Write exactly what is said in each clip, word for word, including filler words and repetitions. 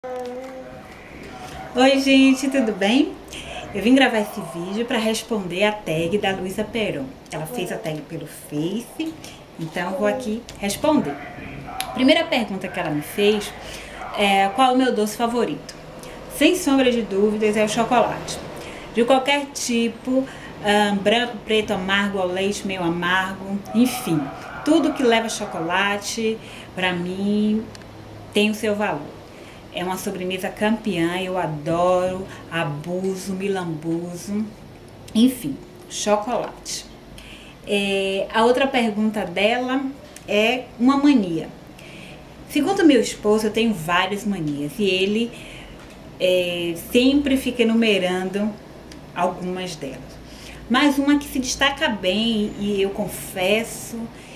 Oi gente, tudo bem? Eu vim gravar esse vídeo para responder a tag da Luísa Peron. Ela fez a tag pelo Face, então eu vou aqui responder. Primeira pergunta que ela me fez é qual é o meu doce favorito? Sem sombra de dúvidas é o chocolate. De qualquer tipo, um, branco, preto, amargo, ao leite, meio amargo, enfim. Tudo que leva chocolate, para mim, tem o seu valor. É uma sobremesa campeã, eu adoro, abuso, me lambuzo, enfim, chocolate. É, a outra pergunta dela é uma mania. Segundo meu esposo, eu tenho várias manias e ele é, sempre fica enumerando algumas delas. Mas uma que se destaca bem, e eu confesso,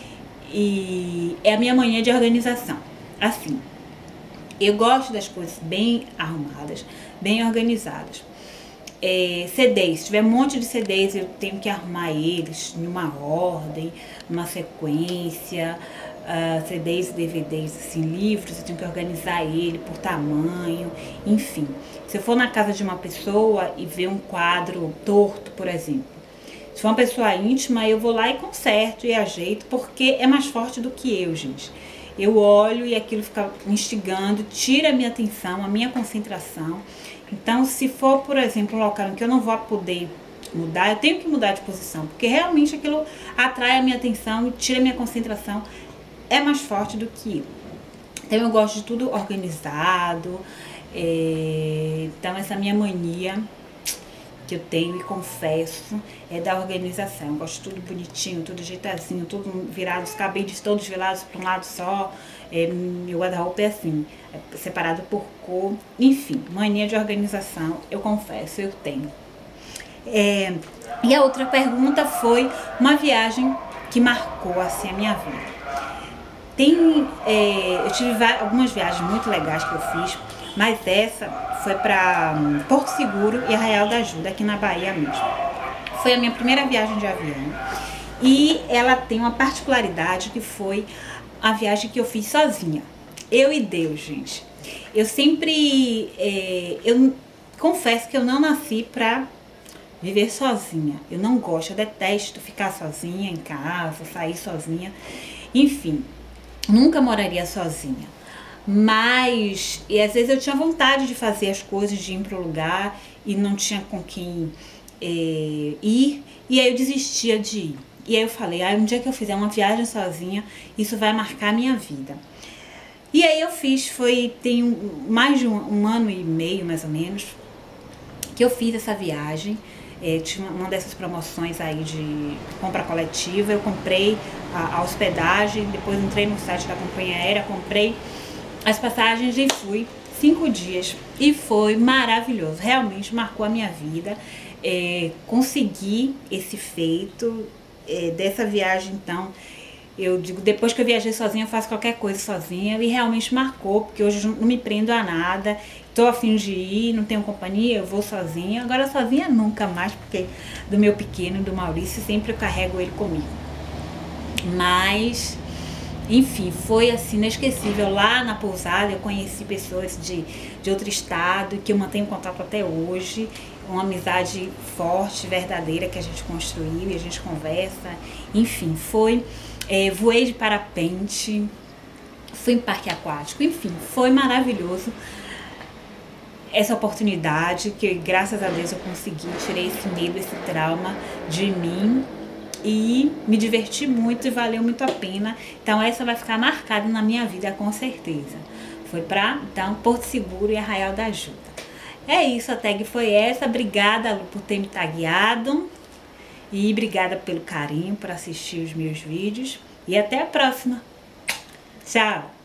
e é a minha mania de organização. Assim, eu gosto das coisas bem arrumadas, bem organizadas. É, C Ds, se tiver um monte de C Ds, eu tenho que arrumar eles numa ordem, numa sequência. Uh, C Ds e D V Ds, assim, livros, eu tenho que organizar ele por tamanho, enfim. Se eu for na casa de uma pessoa e ver um quadro torto, por exemplo, se for uma pessoa íntima, eu vou lá e conserto e ajeito, porque é mais forte do que eu, gente. Eu olho e aquilo fica me instigando, tira a minha atenção, a minha concentração. Então, se for, por exemplo, um local em que eu não vou poder mudar, eu tenho que mudar de posição, porque realmente aquilo atrai a minha atenção e tira a minha concentração, é mais forte do que eu. Então, eu gosto de tudo organizado. É... Então, essa minha mania que eu tenho e confesso é da organização. Eu gosto de tudo bonitinho, tudo ajeitadinho, tudo virado, os cabelos todos virados para um lado só. É, meu guarda-roupa é assim, é separado por cor. Enfim, mania de organização, eu confesso, eu tenho. É, e a outra pergunta foi uma viagem que marcou assim a minha vida. Tem, é, eu tive várias, algumas viagens muito legais que eu fiz, mas essa foi para um, Porto Seguro e Arraial da Ajuda, aqui na Bahia mesmo. Foi a minha primeira viagem de avião e ela tem uma particularidade que foi a viagem que eu fiz sozinha. Eu e Deus, gente. Eu sempre, é, eu confesso que eu não nasci para viver sozinha. Eu não gosto, eu detesto ficar sozinha em casa, sair sozinha, enfim. Nunca moraria sozinha, mas e às vezes eu tinha vontade de fazer as coisas, de ir para o lugar e não tinha com quem é, ir, e aí eu desistia de ir. E aí eu falei, ah, um dia que eu fizer uma viagem sozinha, isso vai marcar a minha vida. E aí eu fiz, foi, tem um, mais de um, um ano e meio mais ou menos, que eu fiz essa viagem. É, tinha uma dessas promoções aí de compra coletiva, eu comprei a, a hospedagem, depois entrei no site da companhia aérea, comprei as passagens e fui cinco dias e foi maravilhoso, realmente marcou a minha vida. É, consegui esse feito é, dessa viagem. Então eu digo, depois que eu viajei sozinha, eu faço qualquer coisa sozinha, e realmente marcou, porque hoje eu não me prendo a nada. Tô a fim de ir, não tenho companhia, eu vou sozinha. Agora sozinha nunca mais, porque do meu pequeno, do Maurício, sempre eu carrego ele comigo. Mas, enfim, foi assim inesquecível. Lá na pousada eu conheci pessoas de, de outro estado, que eu mantenho contato até hoje. Uma amizade forte, verdadeira, que a gente construiu e a gente conversa. Enfim, foi... É, voei de parapente, fui em parque aquático, enfim, foi maravilhoso essa oportunidade, que graças a Deus eu consegui, tirei esse medo, esse trauma de mim e me diverti muito e valeu muito a pena. Então essa vai ficar marcada na minha vida com certeza. Foi para, então, Porto Seguro e Arraial da Ajuda. É isso, a tag foi essa. Obrigada, Lu, por ter me tagueado. E obrigada pelo carinho, por assistir os meus vídeos. E até a próxima. Tchau!